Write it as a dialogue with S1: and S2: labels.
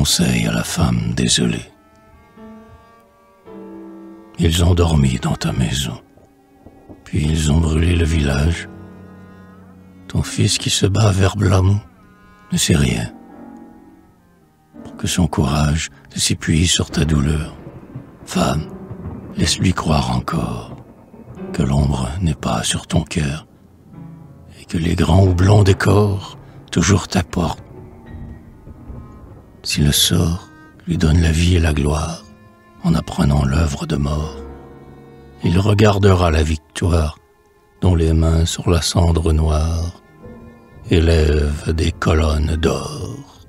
S1: conseil à la femme désolée. Ils ont dormi dans ta maison, puis ils ont brûlé le village. Ton fils qui se bat vers Blamont ne sait rien. Pour que son courage ne s'épuise sur ta douleur, femme, laisse-lui croire encore que l'ombre n'est pas sur ton cœur et que les grands houblons des corps toujours t'apportent. Si le sort lui donne la vie et la gloire en apprenant l'œuvre de mort, il regardera la victoire dont les mains sur la cendre noire élèvent des colonnes d'or.